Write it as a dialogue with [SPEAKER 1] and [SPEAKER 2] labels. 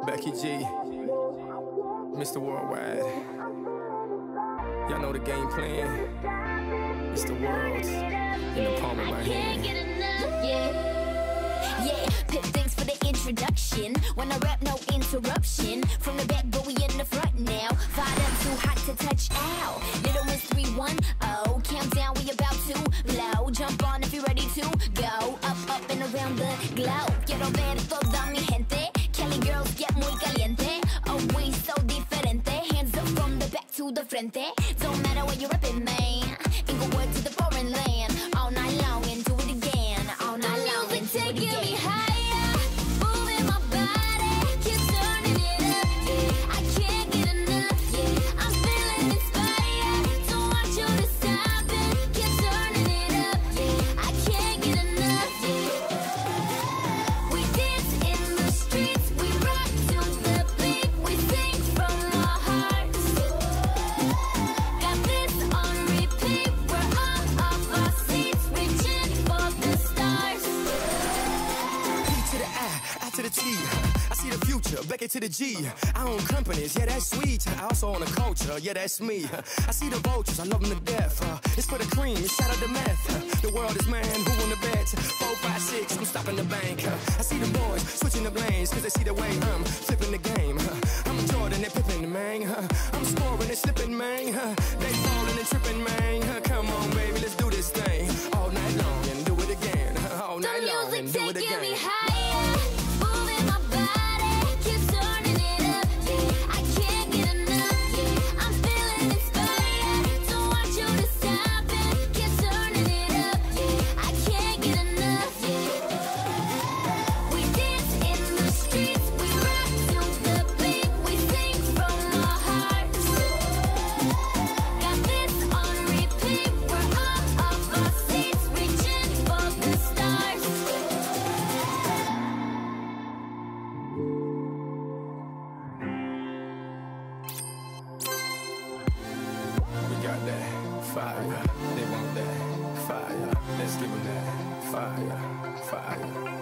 [SPEAKER 1] Becky G, Mr. Worldwide. Y'all know the game plan. It's the world in the palm of my hand.
[SPEAKER 2] Can't get enough, yeah. Pip, thanks for the introduction. When I rap, no interruption. From the back, but we in the front now. Fired up, too hot to touch out. Little Miss 310, countdown, we about to blow. Jump on if you're ready to go. Up and around the globe. Quiero ver toda mi gente. Cali girls get muy caliente. Always so diferente. Hands up from the back to the frente. Don't matter where you're rapping, man. Inglewood to the foreign land. All night long and do it again. All night long and do it again. Me higher, moving my body, keep turning it up. Yeah, I can't get enough. Yeah, I'm feeling inspired. Don't want you to stop it. Keep turning it up. Yeah, I can't get enough. Yeah, we dance in the streets, we rock to the beat, we sing from our hearts. Got this on repeat, we're all off our seats, reaching for the stars.
[SPEAKER 1] P to the I to the T. I see the future, Becky to the G. I own companies, yeah, that's sweet. I also own a culture, yeah, that's me. I see the vultures, I love them to death. It's for the cream, shout out the meth. The world is mine, who on the bet? 4, 5, 6, I'm stopping the bank. I see the boys switching the lanes, cause they see the way I'm flipping the game. I'm Jordan, they're pipping, man. I'm scoring and slipping, man. They falling and tripping, man. Come on, baby, let's do this thing. All night long and do it again. All night long and do it
[SPEAKER 2] Taking me
[SPEAKER 1] again.
[SPEAKER 2] higher, moving my body, keep turning it up. Yeah, I can't get enough. Yeah, I'm feeling inspired. Don't want you to stop it. Keep turning it up. Yeah, I can't get enough. Yeah, we dance in the streets, we rock to the beat, we sing from our hearts. Got this on repeat, we're all off our seats, reaching for the stars.
[SPEAKER 1] We got that fire, they want that fire. Let's give them that fire, fire.